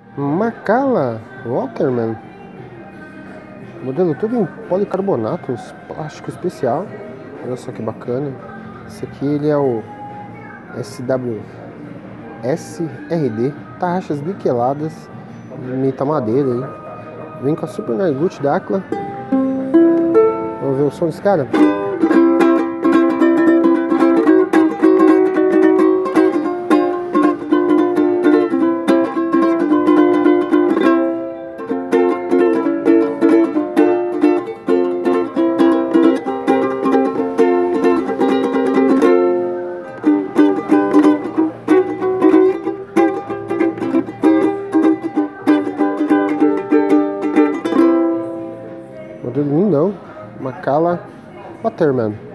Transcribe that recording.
Macala Waterman. Modelo todo em policarbonato, plástico especial. Olha só que bacana. Esse aqui ele é o SWSRD. Tarraxas niqueladas. Imita madeira aí. Vem com a Super Nargut da Aquila. Vamos ver o som desse cara? Modelo lindão, Macala Waterman.